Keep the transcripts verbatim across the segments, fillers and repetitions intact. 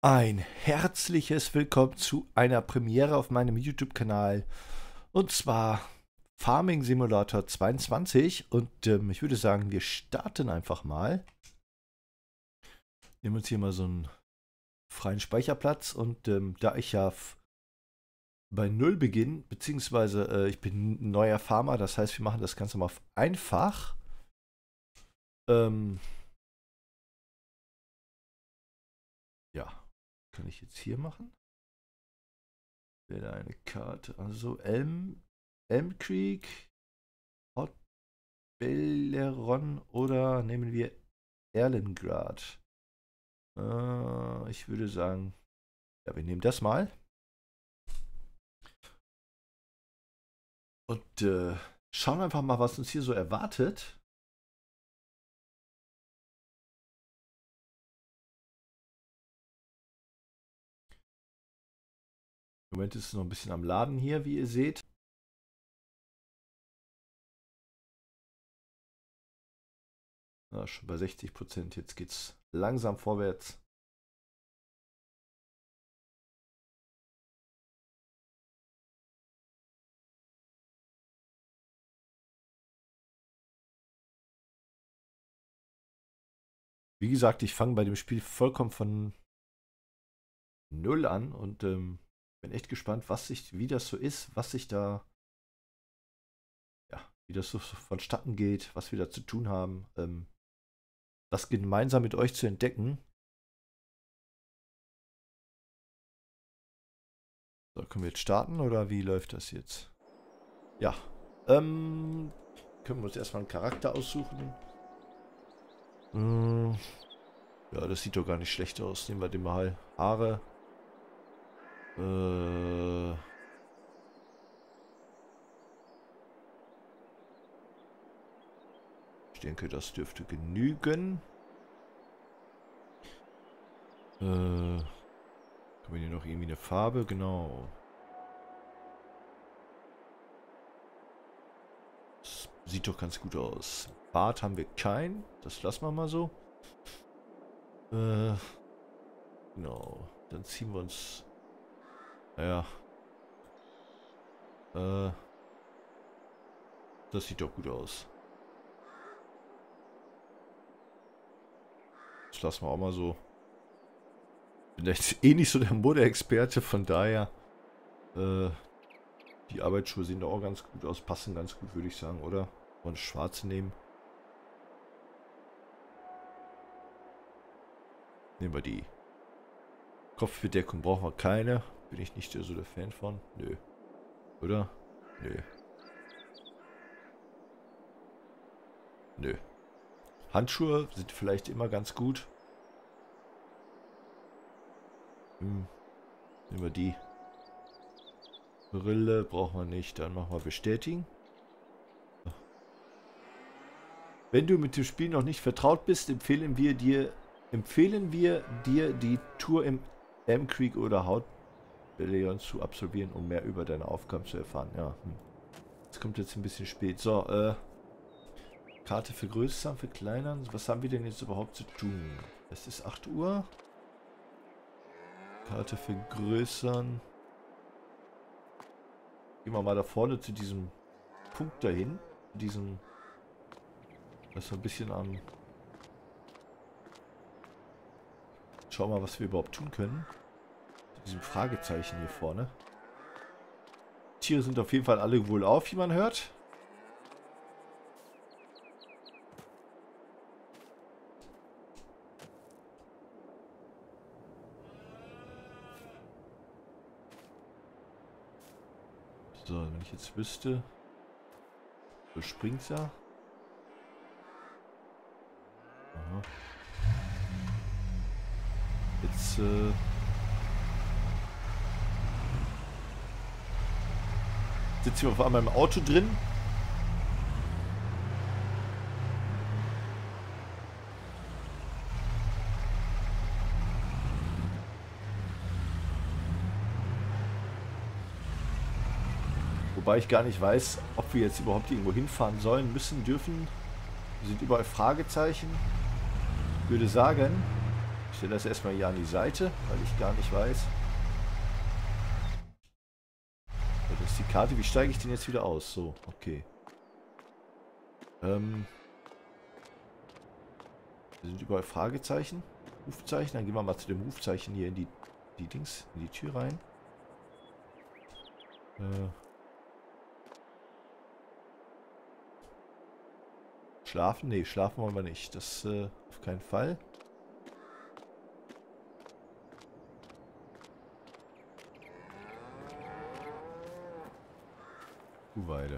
Ein herzliches Willkommen zu einer Premiere auf meinem YouTube-Kanal. Und zwar Farming Simulator zweiundzwanzig. Und ähm, ich würde sagen, wir starten einfach mal. Nehmen uns hier mal so einen freien Speicherplatz. Und ähm, da ich ja bei Null beginne, beziehungsweise äh, ich bin ein neuer Farmer, das heißt, wir machen das Ganze mal auf einfach. Ähm, ja, kann ich jetzt hier machen? Wähle eine Karte. Also Elm, Elm Creek, Hot Belleron oder nehmen wir Erlengrad. Äh, ich würde sagen, ja, wir nehmen das mal. Und äh, schauen einfach mal, was uns hier so erwartet. Im Moment ist es noch ein bisschen am Laden hier, wie ihr seht. Ja, schon bei sechzig Prozent. Jetzt geht es langsam vorwärts. Wie gesagt, ich fange bei dem Spiel vollkommen von Null an und ähm, bin echt gespannt, was sich, wie das so ist, was sich da, ja, wie das so vonstatten geht, was wir da zu tun haben, ähm, das gemeinsam mit euch zu entdecken. So, können wir jetzt starten oder wie läuft das jetzt? Ja, ähm, können wir uns erstmal einen Charakter aussuchen. Hm, ja, das sieht doch gar nicht schlecht aus. Nehmen wir den mal. Haare. Äh, ich denke, das dürfte genügen. Äh, haben wir hier noch irgendwie eine Farbe? Genau. Das sieht doch ganz gut aus. Bart haben wir keinen. Das lassen wir mal so. Äh, genau. Dann ziehen wir uns... Naja. Äh, das sieht doch gut aus. Das lassen wir auch mal so. Bin jetzt eh nicht so der Mode-Experte, von daher äh, die Arbeitsschuhe sehen da auch ganz gut aus, passen ganz gut, würde ich sagen, oder? Und schwarze nehmen. Nehmen wir die. Kopfbedeckung brauchen wir keine. Bin ich nicht so der Fan von. Nö. Oder? Nö. Nö. Handschuhe sind vielleicht immer ganz gut. Hm. Nehmen wir die. Brille brauchen wir nicht. Dann machen wir bestätigen. Wenn du mit dem Spiel noch nicht vertraut bist, empfehlen wir dir, empfehlen wir dir die Tour im Elm Creek oder Hot Belleron zu absolvieren, um mehr über deine Aufgaben zu erfahren. Ja, hm. Das kommt jetzt ein bisschen spät. So, äh, Karte vergrößern, verkleinern. Was haben wir denn jetzt überhaupt zu tun? Es ist acht Uhr. Karte vergrößern. Gehen wir mal da vorne zu diesem Punkt dahin. Diesem... Das ist so ein bisschen am... Schauen wir mal, was wir überhaupt tun können. Mit diesem Fragezeichen hier vorne. Tiere sind auf jeden Fall alle wohl auf, wie man hört. So, wenn ich jetzt wüsste... So springt er. Aha. Jetzt, äh... sitzen wir auf einmal im Auto drin. Wobei ich gar nicht weiß, ob wir jetzt überhaupt irgendwo hinfahren sollen, müssen, dürfen. Hier sind überall Fragezeichen. Ich würde sagen, Ich stelle das erstmal hier an die Seite, weil ich gar nicht weiß. Ja, das ist die Karte. Wie steige ich den jetzt wieder aus? So, okay. Ähm. Da sind überall Fragezeichen. Rufzeichen. Dann gehen wir mal zu dem Rufzeichen hier in die, die Dings, in die Tür rein. Äh. Schlafen? Ne, schlafen wollen wir nicht. Das äh, auf keinen Fall. Kuhweide.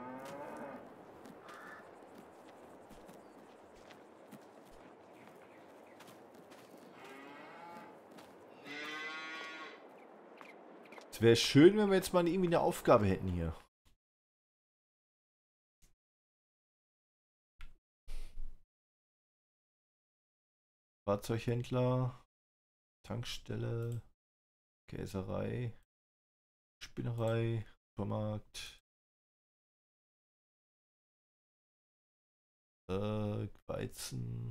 Es wäre schön, wenn wir jetzt mal irgendwie eine Aufgabe hätten hier. Fahrzeughändler, Tankstelle, Käserei, Spinnerei, Supermarkt, äh, Weizen.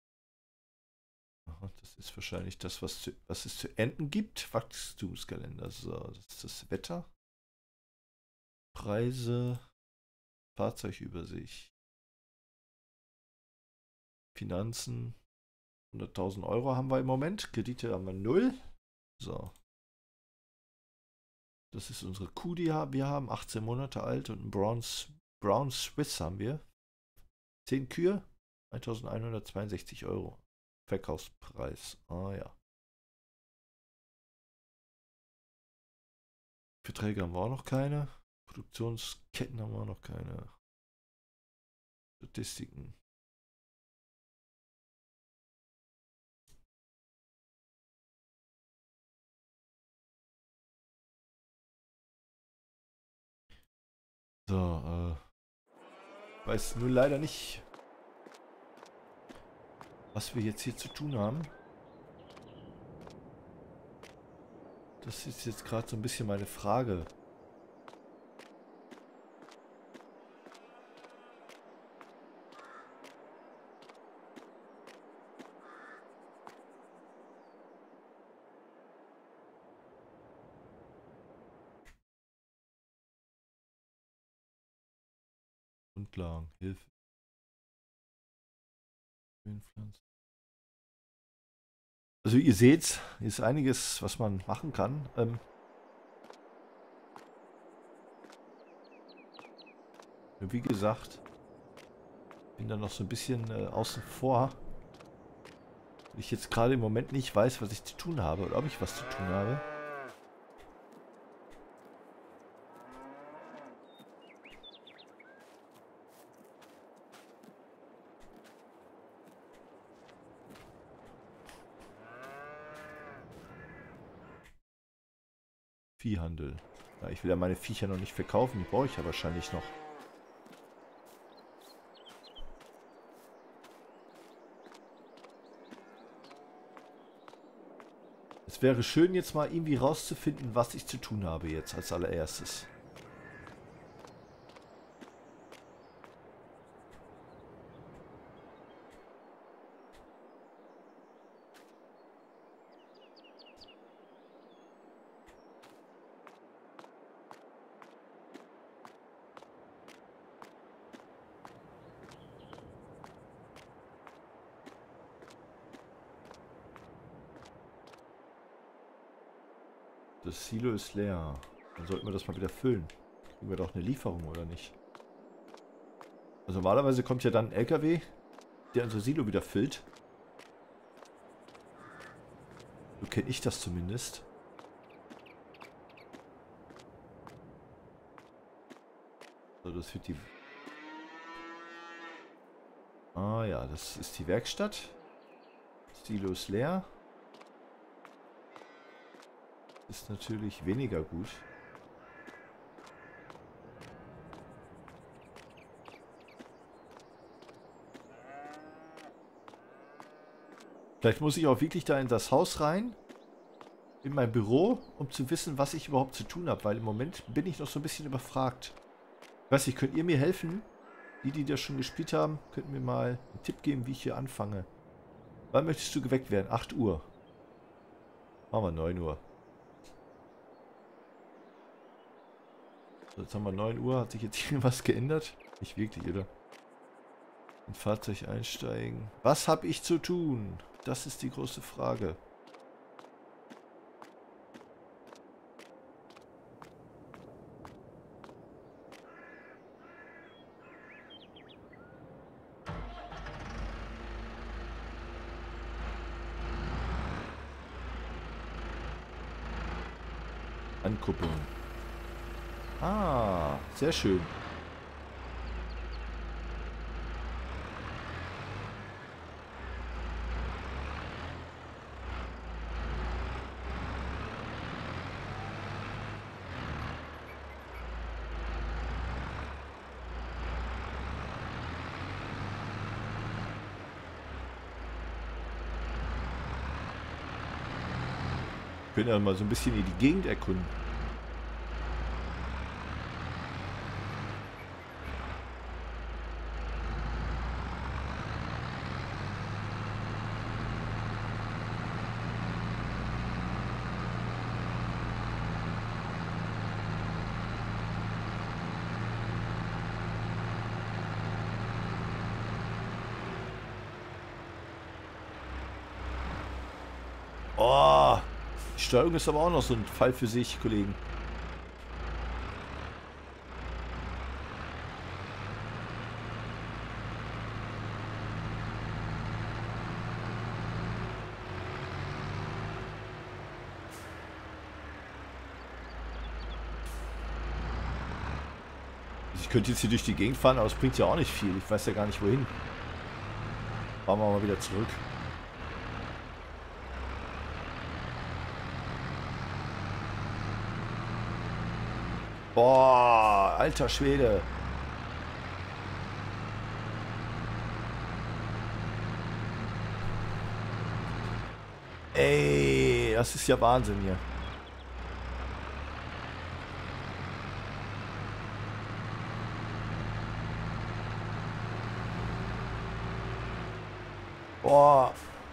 Aha, das ist wahrscheinlich das, was, zu, was es zu enden gibt. Wachstumskalender. So, das ist das Wetter. Preise, Fahrzeugübersicht, Finanzen. hunderttausend Euro haben wir im Moment. Kredite haben wir null. So. Das ist unsere Kuh, die wir haben. achtzehn Monate alt und ein Bronze, Brown Swiss haben wir. zehn Kühe. eintausendeinhundertzweiundsechzig Euro. Verkaufspreis. Ah ja. Verträge haben wir auch noch keine. Produktionsketten haben wir auch noch keine. Statistiken. So, äh. weiß nur leider nicht, was wir jetzt hier zu tun haben. Das ist jetzt gerade so ein bisschen meine Frage. Grundlagen, Hilfe. Also ihr seht, hier ist einiges, was man machen kann. Ähm wie gesagt, bin da noch so ein bisschen äh, außen vor. Weil ich jetzt gerade im Moment nicht weiß, was ich zu tun habe oder ob ich was zu tun habe. Viehhandel. Ja, ich will ja meine Viecher noch nicht verkaufen, die brauche ich ja wahrscheinlich noch. Es wäre schön, jetzt mal irgendwie rauszufinden, was ich zu tun habe jetzt als allererstes. Das Silo ist leer. Dann sollten wir das mal wieder füllen. Kriegen wir doch eine Lieferung, oder nicht? Also normalerweise kommt ja dann ein L K W, der unser Silo wieder füllt. So kenne ich das zumindest. So, das wird die... Ah ja, das ist die Werkstatt. Das Silo ist leer. Ist natürlich weniger gut. Vielleicht muss ich auch wirklich da in das Haus rein, in mein Büro, um zu wissen, was ich überhaupt zu tun habe, weil im Moment bin ich noch so ein bisschen überfragt. Ich weiß nicht, könnt ihr mir helfen? Die, die das schon gespielt haben, könnten mir mal einen Tipp geben, wie ich hier anfange. Wann möchtest du geweckt werden? acht Uhr. Machen wir neun Uhr. So, jetzt haben wir neun Uhr. Hat sich jetzt hier was geändert? Nicht wirklich, oder? In Fahrzeug einsteigen. Was habe ich zu tun? Das ist die große Frage. Ankuppeln. Ah, sehr schön. Wir können ja mal so ein bisschen in die Gegend erkunden. Oh, die Steuerung ist aber auch noch so ein Fall für sich, Kollegen. Ich könnte jetzt hier durch die Gegend fahren, aber es bringt ja auch nicht viel. Ich weiß ja gar nicht wohin. Fahren wir mal wieder zurück. Boah, alter Schwede. Ey, das ist ja Wahnsinn hier. Boah.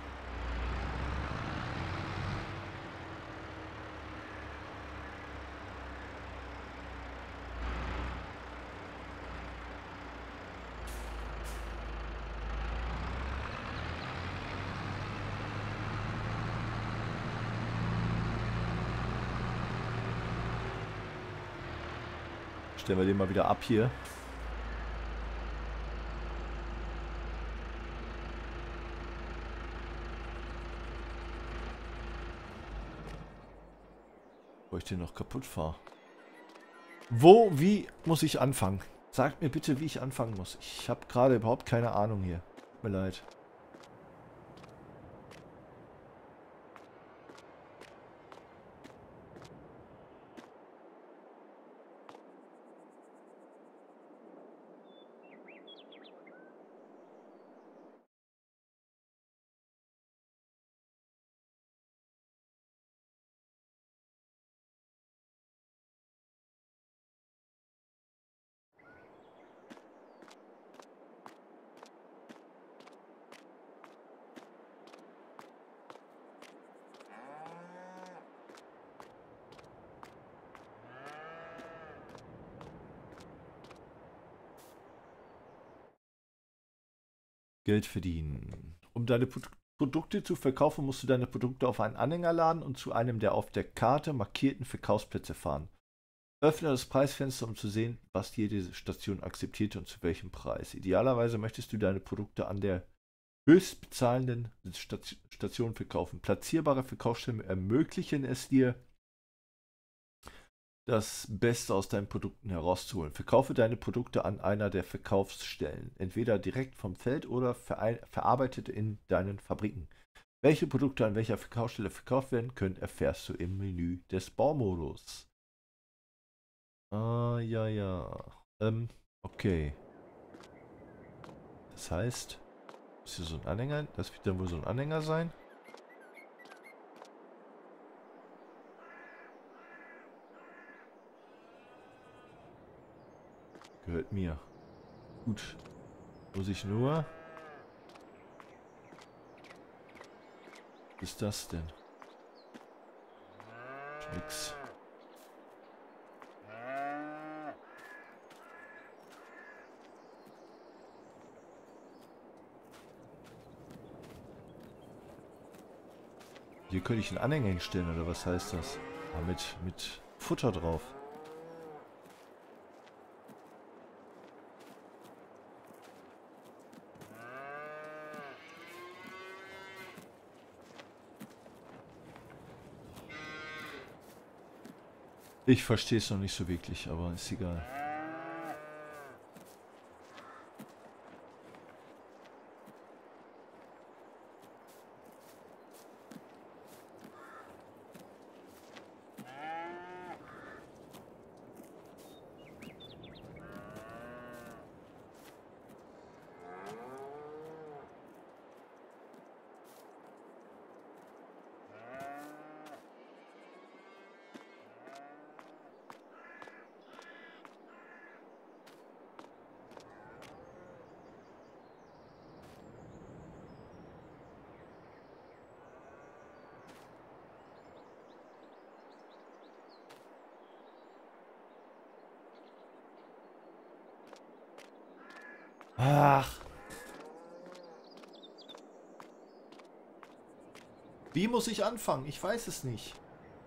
Stellen wir den mal wieder ab hier. Wo ich den noch kaputt fahre. Wo, wie muss ich anfangen? Sagt mir bitte, wie ich anfangen muss. Ich habe gerade überhaupt keine Ahnung hier. Tut mir leid. Geld verdienen. Um deine Pro Produkte zu verkaufen, musst du deine Produkte auf einen Anhänger laden und zu einem der auf der Karte markierten Verkaufsplätze fahren. Öffne das Preisfenster, um zu sehen, was jede Station akzeptiert und zu welchem Preis. Idealerweise möchtest du deine Produkte an der höchst bezahlenden Station verkaufen. Platzierbare Verkaufsstellen ermöglichen es dir, das Beste aus deinen Produkten herauszuholen. Verkaufe deine Produkte an einer der Verkaufsstellen, entweder direkt vom Feld oder verarbeitet in deinen Fabriken. Welche Produkte an welcher Verkaufsstelle verkauft werden können, erfährst du im Menü des Baumodus. Ah, ja, ja. Ähm, okay. Das heißt, ist hier so ein Anhänger? Das wird dann wohl so ein Anhänger sein. Gehört mir. Gut. Muss ich nur... Was ist das denn? Nix. Hier könnte ich einen Anhänger hinstellen, oder was heißt das? Ah, mit, mit Futter drauf. Ich verstehe es noch nicht so wirklich, aber ist egal. Ach. Wie muss ich anfangen? Ich weiß es nicht.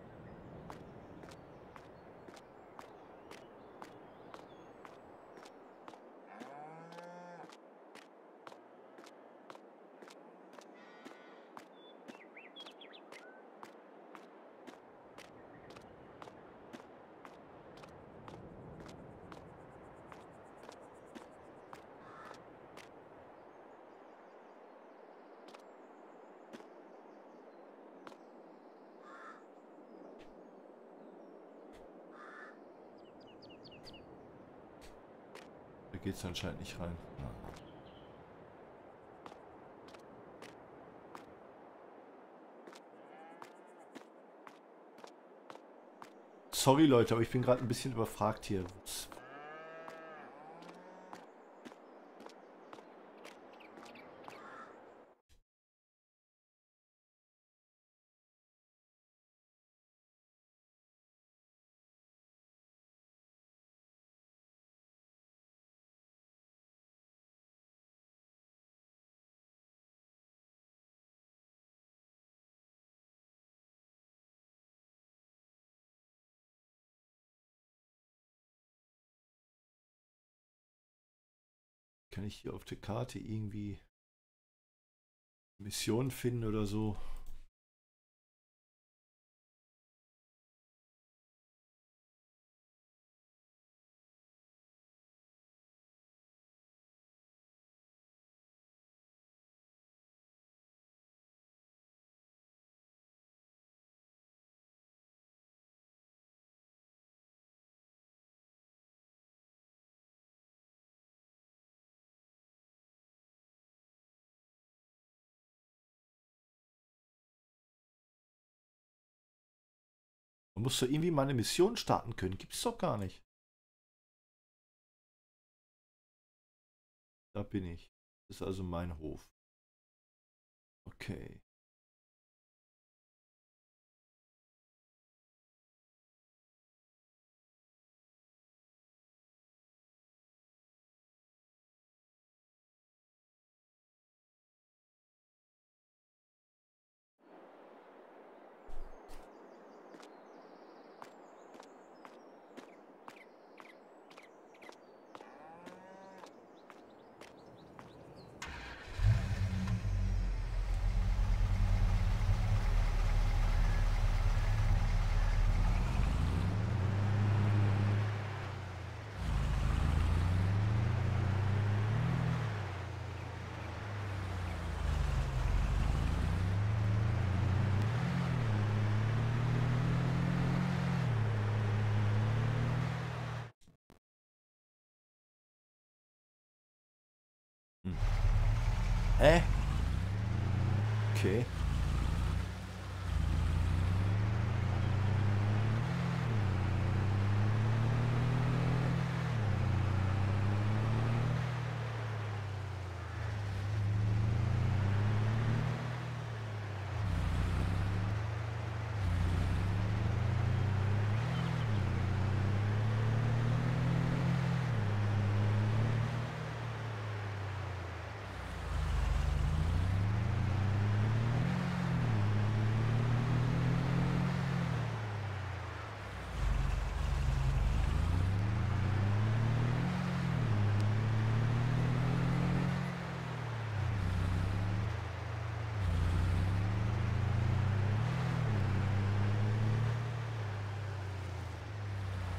Da geht es anscheinend nicht rein. Ja. Sorry Leute, aber ich bin gerade ein bisschen überfragt hier. Kann ich hier auf der Karte irgendwie Missionen finden oder so? Man muss doch irgendwie mal eine Mission starten können. Gibt's doch gar nicht. Da bin ich. Das ist also mein Hof. Okay. Hm. Hä? Okay.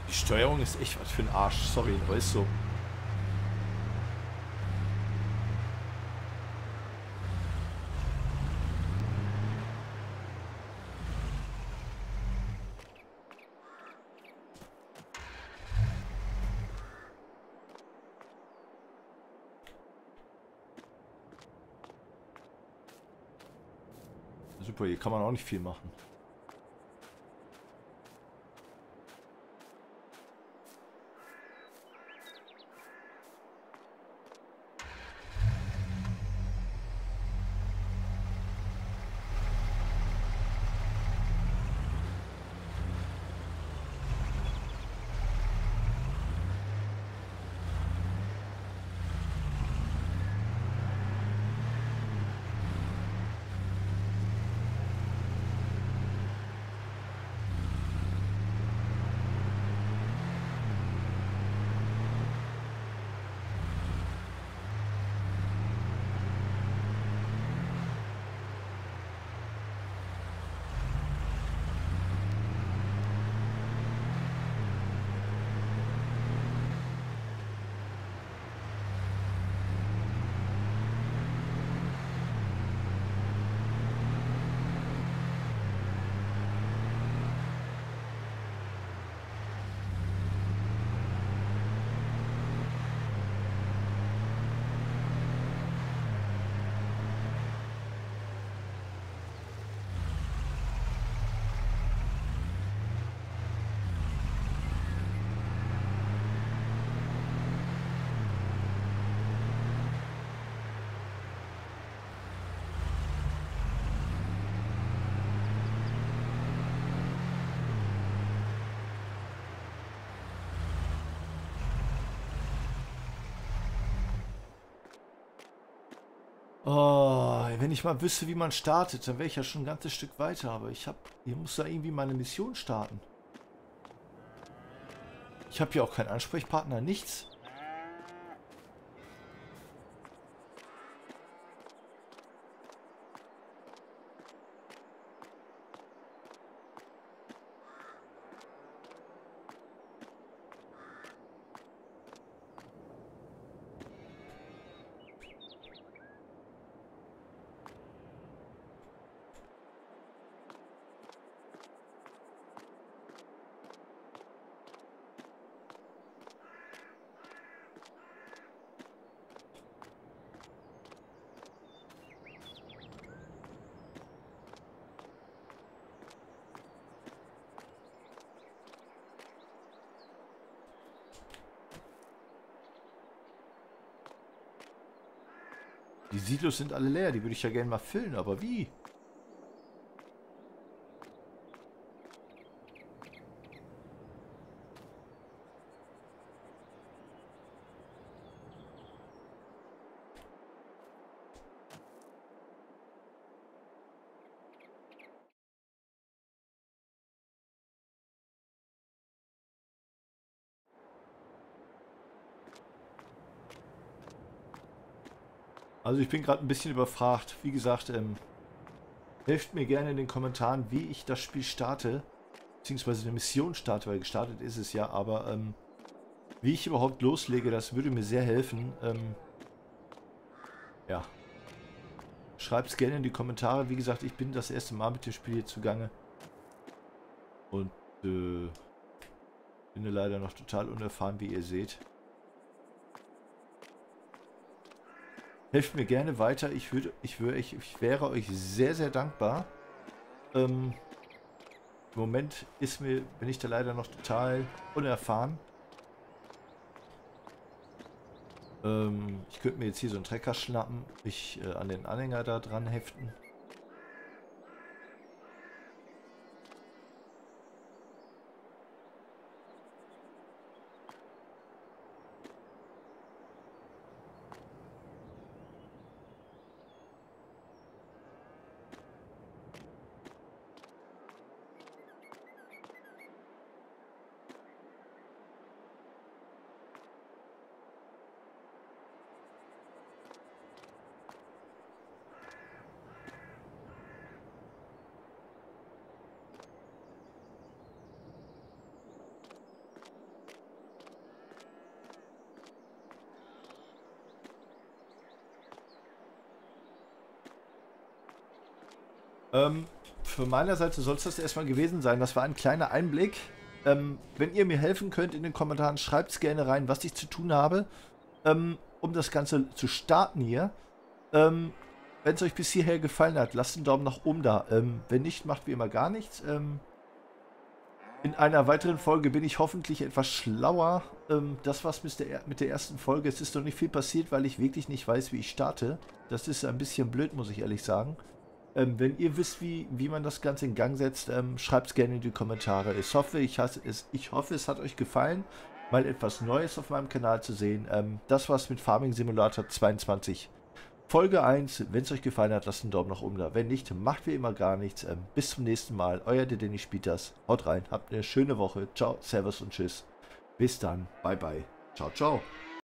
Die Steuerung ist echt was für ein Arsch. Sorry, aber ist so. Super, hier kann man auch nicht viel machen. Oh, wenn ich mal wüsste, wie man startet, dann wäre ich ja schon ein ganzes Stück weiter. Aber ich habe, ich muss da irgendwie meine Mission starten. Ich habe ja auch keinen Ansprechpartner, nichts. Die Silos sind alle leer, die würde ich ja gerne mal füllen, aber wie? Also ich bin gerade ein bisschen überfragt. Wie gesagt, ähm, helft mir gerne in den Kommentaren, wie ich das Spiel starte. Beziehungsweise eine Mission starte, weil gestartet ist es ja, aber ähm, wie ich überhaupt loslege, das würde mir sehr helfen. Ähm, ja. Schreibt es gerne in die Kommentare. Wie gesagt, ich bin das erste Mal mit dem Spiel hier zugange. Und äh, bin leider noch total unerfahren, wie ihr seht. Helft mir gerne weiter. Ich würde, ich würde, ich, ich wäre euch sehr, sehr dankbar. Ähm, Im Moment ist mir, bin ich da leider noch total unerfahren. Ähm, ich könnte mir jetzt hier so einen Trecker schnappen, mich äh, an den Anhänger da dran heften. Ähm, von meiner Seite soll es das erstmal gewesen sein. Das war ein kleiner Einblick. Ähm, wenn ihr mir helfen könnt in den Kommentaren, schreibt es gerne rein, was ich zu tun habe, ähm, um das Ganze zu starten hier. Ähm, wenn es euch bis hierher gefallen hat, lasst einen Daumen nach oben da. Ähm, wenn nicht, macht wie immer gar nichts. Ähm, in einer weiteren Folge bin ich hoffentlich etwas schlauer. Ähm, das war's mit der, mit der ersten Folge. Es ist noch nicht viel passiert, weil ich wirklich nicht weiß, wie ich starte. Das ist ein bisschen blöd, muss ich ehrlich sagen. Ähm, wenn ihr wisst, wie, wie man das Ganze in Gang setzt, ähm, schreibt es gerne in die Kommentare. Ich hoffe, ich, hasse es, ich hoffe, es hat euch gefallen, mal etwas Neues auf meinem Kanal zu sehen. Ähm, das war's mit Farming Simulator zweiundzwanzig. Folge eins. Wenn es euch gefallen hat, lasst einen Daumen nach oben da. Wenn nicht, macht wie immer gar nichts. Ähm, bis zum nächsten Mal. Euer der Dennis Spieters. Haut rein. Habt eine schöne Woche. Ciao, Servus und Tschüss. Bis dann. Bye, bye. Ciao, ciao.